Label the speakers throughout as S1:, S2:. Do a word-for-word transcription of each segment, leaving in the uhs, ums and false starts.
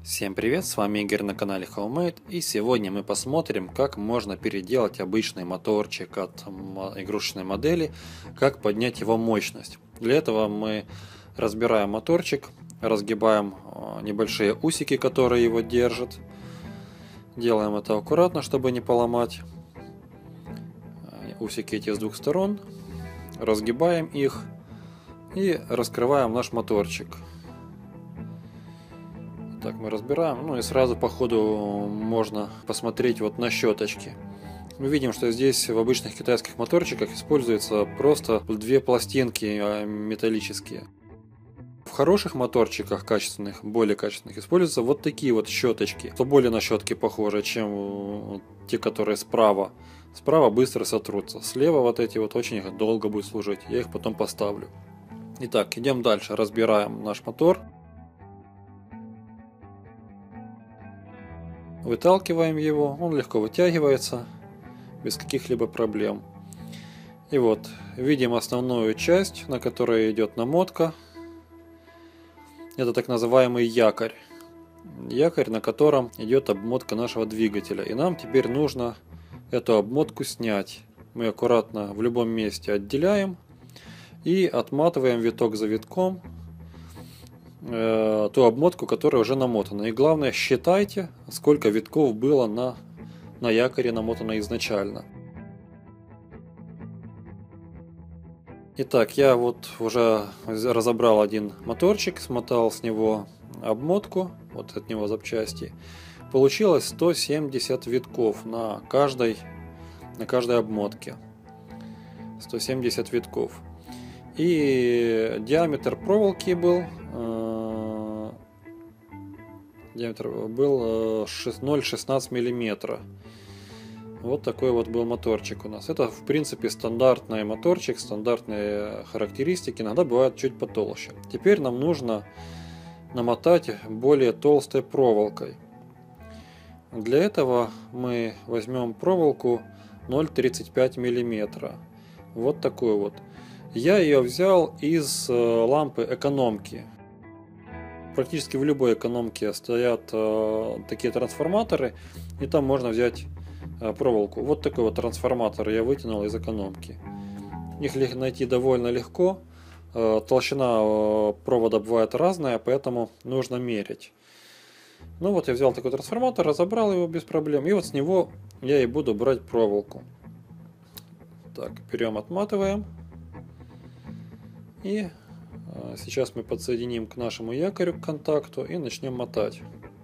S1: Всем привет, с вами Игорь на канале Homemade, и сегодня мы посмотрим, как можно переделать обычный моторчик от игрушечной модели, как поднять его мощность. Для этого мы разбираем моторчик, разгибаем небольшие усики, которые его держат. Делаем это аккуратно, чтобы не поломать усики эти с двух сторон, разгибаем их и раскрываем наш моторчик. Так, мы разбираем, ну и сразу по ходу можно посмотреть вот на щеточки. Мы видим, что здесь в обычных китайских моторчиках используются просто две пластинки металлические. В хороших моторчиках, качественных, более качественных, используются вот такие вот щеточки, что более на щетки похожи, чем те, которые справа. Справа быстро сотрутся, слева вот эти вот очень долго будут служить, я их потом поставлю. Итак, идем дальше, разбираем наш мотор. Выталкиваем его, он легко вытягивается, без каких-либо проблем. И вот, видим основную часть, на которой идет намотка. Это так называемый якорь. Якорь, на котором идет обмотка нашего двигателя. И нам теперь нужно эту обмотку снять. Мы аккуратно в любом месте отделяем и отматываем виток за витком ту обмотку, которая уже намотана. И главное, считайте, сколько витков было на, на якоре намотано изначально. Итак, я вот уже разобрал один моторчик, смотал с него обмотку, вот от него запчасти. Получилось сто семьдесят витков на каждой, на каждой обмотке. сто семьдесят витков. И диаметр проволоки был диаметр был ноль целых шестнадцать миллиметра. Вот такой вот был моторчик у нас. Это в принципе стандартный моторчик, стандартные характеристики, иногда бывает чуть потолще. Теперь нам нужно намотать более толстой проволокой. Для этого мы возьмем проволоку ноль целых тридцать пять сотых миллиметра. Вот такую вот. Я ее взял из лампы экономки. Практически в любой экономке стоят э, такие трансформаторы, и там можно взять э, проволоку. Вот такой вот трансформатор я вытянул из экономки. Их найти довольно легко. Э, толщина э, провода бывает разная, поэтому нужно мерить. Ну вот я взял такой трансформатор, разобрал его без проблем, и вот с него я и буду брать проволоку. Так, берем, отматываем. И сейчас мы подсоединим к нашему якорю, к контакту, и начнем мотать.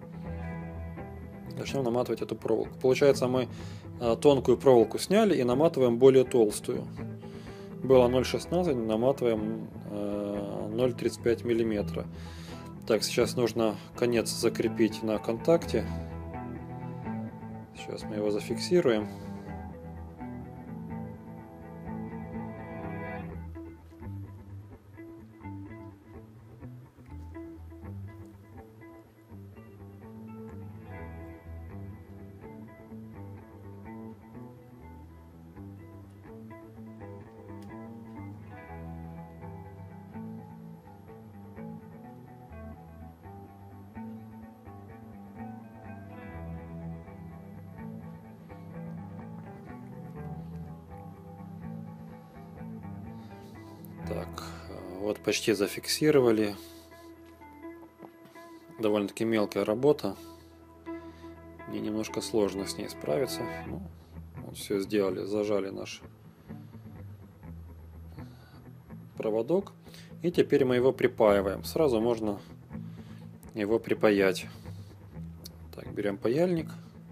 S1: Начнем наматывать эту проволоку. Получается, мы тонкую проволоку сняли и наматываем более толстую. Было ноль целых шестнадцать, наматываем ноль целых тридцать пять миллиметра. Так, сейчас нужно конец закрепить на контакте. Сейчас мы его зафиксируем. Так, вот почти зафиксировали. Довольно-таки мелкая работа. Мне немножко сложно с ней справиться. Ну, вот все сделали, зажали наш проводок. И теперь мы его припаиваем. Сразу можно его припаять. Так, берем паяльник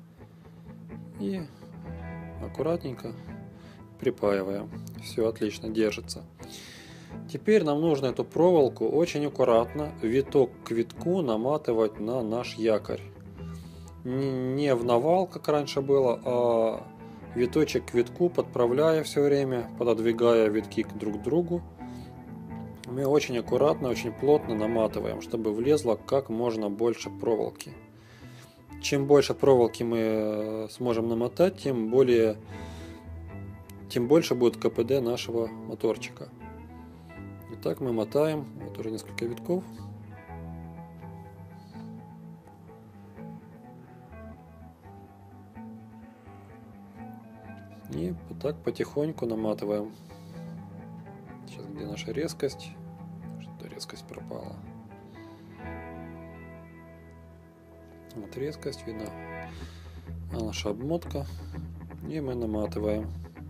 S1: и аккуратненько припаиваем. Все отлично держится. Теперь нам нужно эту проволоку очень аккуратно, виток к витку, наматывать на наш якорь. Не в навал, как раньше было, а виточек к витку, подправляя все время, пододвигая витки друг к другу. Мы очень аккуратно, очень плотно наматываем, чтобы влезло как можно больше проволоки. Чем больше проволоки мы сможем намотать, тем более, тем больше будет КПД нашего моторчика. Итак, мы мотаем, вот уже несколько витков. И вот так потихоньку наматываем. Сейчас где наша резкость? Что-то резкость пропала. Вот резкость видно. А наша обмотка. И мы наматываем.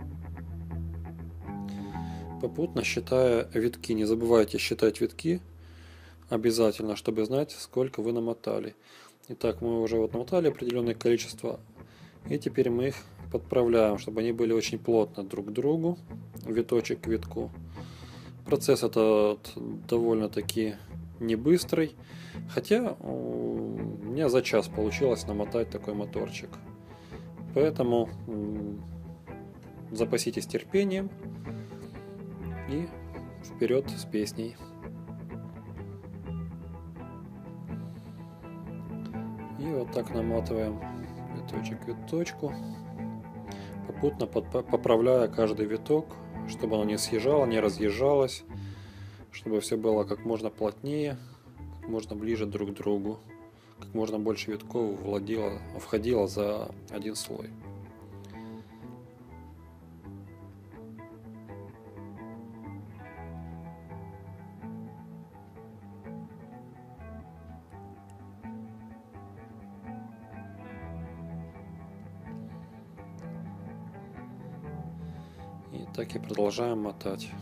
S1: Попутно считая витки. Не забывайте считать витки. Обязательно, чтобы знать, сколько вы намотали. Итак, мы уже вот намотали определенное количество. И теперь мы их подправляем, чтобы они были очень плотно друг к другу. Виточек к витку. Процесс этот довольно-таки не быстрый. Хотя у меня за час получилось намотать такой моторчик. Поэтому запаситесь терпением и вперед с песней. И вот так наматываем виточек к виточку, попутно поправляя каждый виток, чтобы оно не съезжало, не разъезжалось, чтобы все было как можно плотнее, как можно ближе друг к другу, как можно больше витков владело, входило за один слой. И так и продолжаем мотать.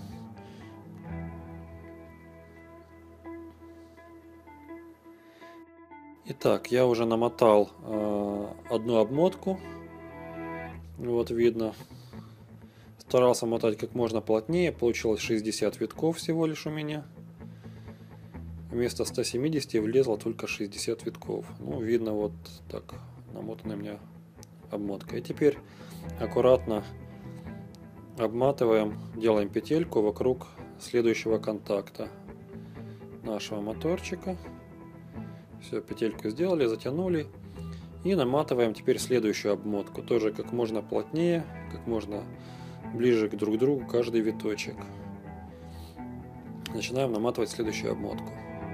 S1: Итак, я уже намотал э, одну обмотку. Вот видно. Старался мотать как можно плотнее. Получилось шестьдесят витков всего лишь у меня. Вместо ста семидесяти влезло только шестьдесят витков. Ну, видно вот так намотанная у меня обмотка. И теперь аккуратно обматываем, делаем петельку вокруг следующего контакта нашего моторчика. Все, петельку сделали, затянули. И наматываем теперь следующую обмотку. Тоже как можно плотнее, как можно ближе к друг другу каждый виточек. Начинаем наматывать следующую обмотку.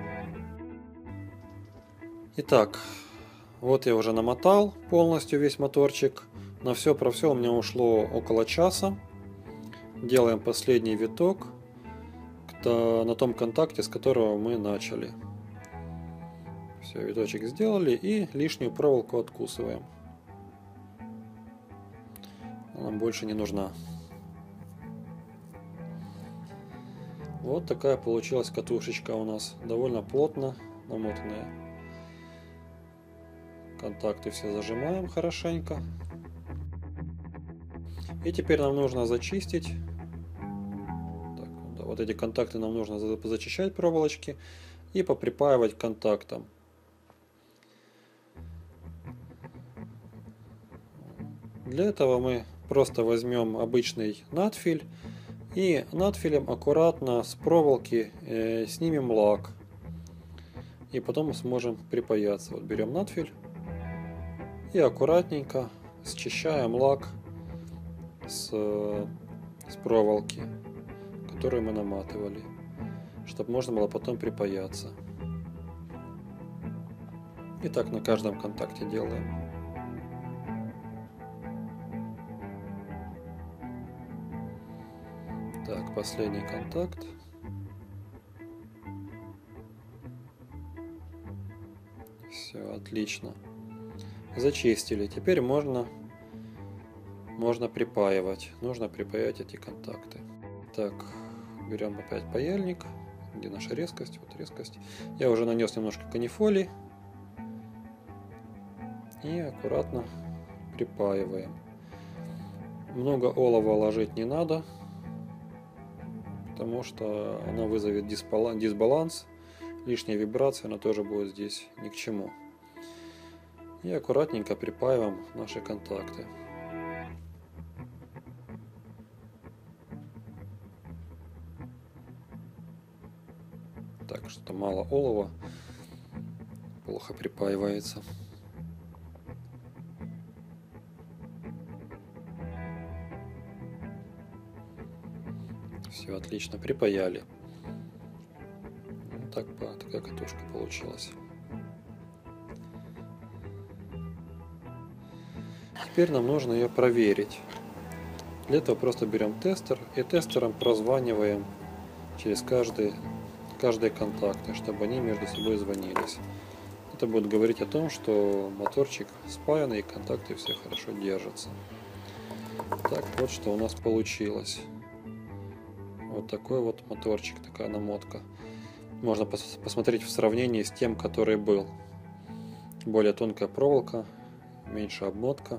S1: Итак, вот я уже намотал полностью весь моторчик. На все про все у меня ушло около часа. Делаем последний виток на том контакте, с которого мы начали. Все, виточек сделали и лишнюю проволоку откусываем. Она нам больше не нужна. Вот такая получилась катушечка у нас. Довольно плотно намотанная. Контакты все зажимаем хорошенько. И теперь нам нужно зачистить. Так, да, вот эти контакты нам нужно зачищать проволочки и поприпаивать к контактам. Для этого мы просто возьмем обычный надфиль и надфилем аккуратно с проволоки э, снимем лак. И потом мы сможем припаяться. Вот берем надфиль и аккуратненько счищаем лак с, с проволоки, которую мы наматывали, чтобы можно было потом припаяться. И так на каждом контакте делаем. Так, последний контакт. Все, отлично. Зачистили. Теперь можно, можно припаивать. Нужно припаять эти контакты. Так, берем опять паяльник. Где наша резкость? Вот резкость. Я уже нанес немножко канифоли. И аккуратно припаиваем. Много олова ложить не надо, потому что она вызовет дисбаланс, лишняя вибрация, она тоже будет здесь ни к чему. И аккуратненько припаиваем наши контакты. Так, что-то мало олова, плохо припаивается. Все, отлично, припаяли. Вот так, такая катушка получилась. Теперь нам нужно ее проверить. Для этого просто берем тестер и тестером прозваниваем через каждый, каждые контакты, чтобы они между собой звонились. Это будет говорить о том, что моторчик спаянный и контакты все хорошо держатся. Так, вот что у нас получилось. Вот такой вот моторчик, такая намотка. Можно пос посмотреть в сравнении с тем, который был. Более тонкая проволока, меньше обмотка.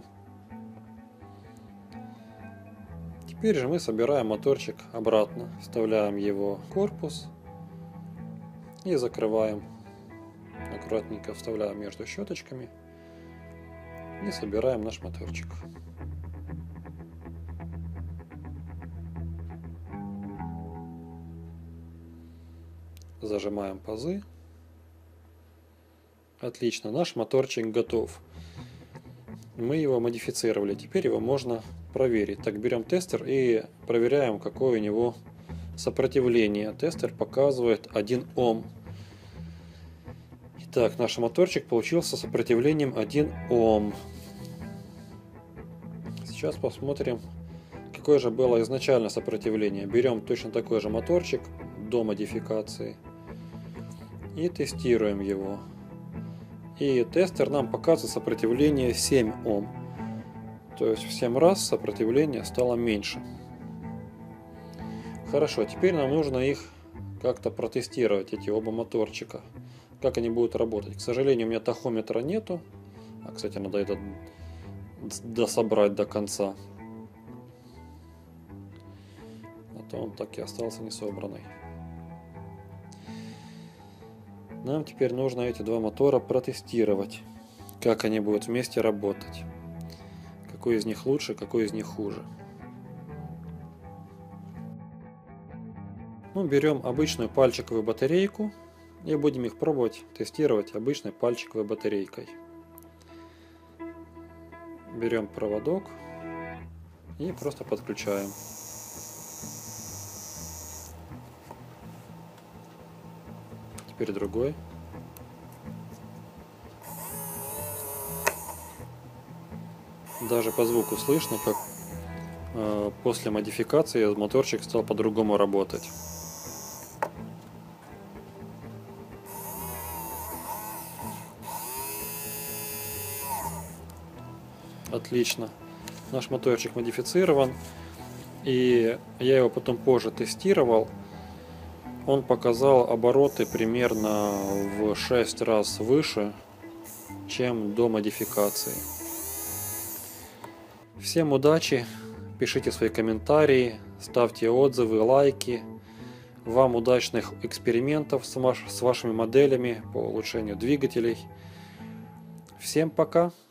S1: Теперь же мы собираем моторчик обратно, вставляем его в корпус и закрываем. Аккуратненько вставляем между щеточками и собираем наш моторчик. Зажимаем пазы. Отлично, наш моторчик готов. Мы его модифицировали, теперь его можно проверить. Так, берем тестер и проверяем, какое у него сопротивление. Тестер показывает один ом. Итак, наш моторчик получился сопротивлением один ом. Сейчас посмотрим, какое же было изначально сопротивление. Берем точно такой же моторчик до модификации и тестируем его. И тестер нам показывает сопротивление семь ом. То есть в семь раз сопротивление стало меньше. Хорошо, теперь нам нужно их как-то протестировать, эти оба моторчика. Как они будут работать. К сожалению, у меня тахометра нету. А, кстати, надо это дособрать до конца. А то он так и остался несобранный. Нам теперь нужно эти два мотора протестировать. Как они будут вместе работать. Какой из них лучше, какой из них хуже. Ну, берем обычную пальчиковую батарейку. И будем их пробовать тестировать обычной пальчиковой батарейкой. Берем проводок и просто подключаем. Теперь другой. Даже по звуку слышно, как э, после модификации моторчик стал по-другому работать. Отлично. Наш моторчик модифицирован. И я его потом позже тестировал. Он показал обороты примерно в шесть раз выше, чем до модификации. Всем удачи. Пишите свои комментарии. Ставьте отзывы, лайки. Вам удачных экспериментов с вашими моделями по улучшению двигателей. Всем пока.